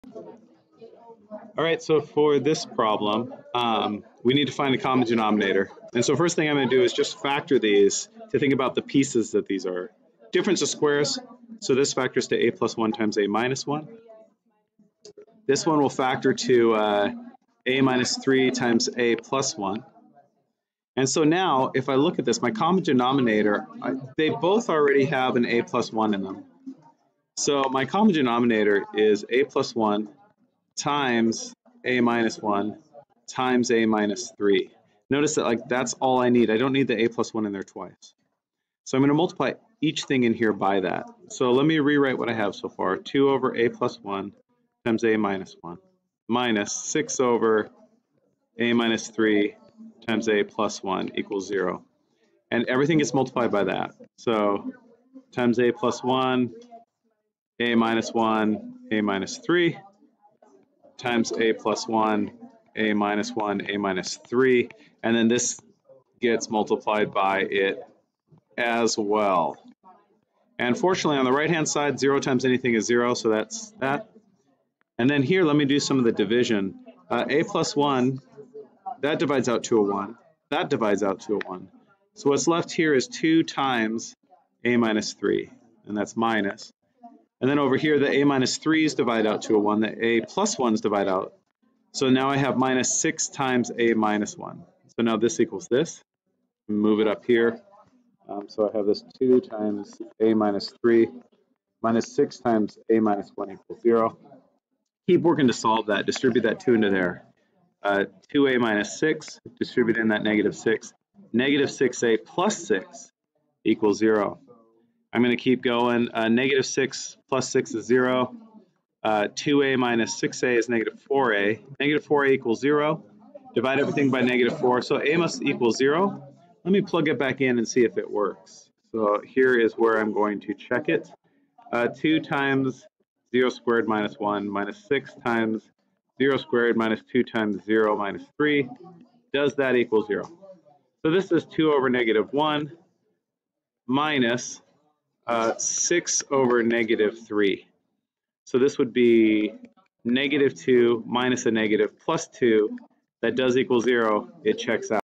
All right, so for this problem, we need to find the common denominator. And so first thing I'm going to do is just factor these to think about the pieces that these are. Difference of squares, so this factors to a plus 1 times a minus 1. This one will factor to a minus 3 times a plus 1. And so now, if I look at this, my common denominator, they both already have an a plus 1 in them. So my common denominator is a plus 1 times a minus 1 times a minus 3. Notice that that's all I need. I don't need the a plus 1 in there twice. So I'm going to multiply each thing in here by that. So let me rewrite what I have so far. 2 over a plus 1 times a minus 1 minus 6 over a minus 3 times a plus 1 equals 0. And everything gets multiplied by that. So times a plus 1, a minus 1, a minus 3 times a plus 1, a minus 1, a minus 3. And then this gets multiplied by it as well. And fortunately, on the right-hand side, 0 times anything is 0, so that's that. And then here, let me do some of the division. A plus 1, that divides out to a 1. That divides out to a 1. So what's left here is 2 times a minus 3, and that's minus. And then over here, the a minus 3's divide out to a 1. The a plus 1's divide out. So now I have minus 6 times a minus 1. So now this equals this. Move it up here. So I have this 2 times a minus 3 minus 6 times a minus 1 equals 0. Keep working to solve that. Distribute that 2 into there. 2a minus 6, distribute in that negative 6. Negative 6a plus 6 equals 0. I'm going to keep going. Negative 6 plus 6 is 0. 2a minus 6a is negative 4a. Negative 4a equals 0. Divide everything by negative 4. So a must equal 0. Let me plug it back in and see if it works. So here is where I'm going to check it. 2 times 0 squared minus 1 minus 6 times 0 squared minus 2 times 0 minus 3. Does that equal 0? So this is 2 over negative 1 minus 6 over negative 3. So this would be negative 2 minus a negative plus 2. That does equal 0. It checks out.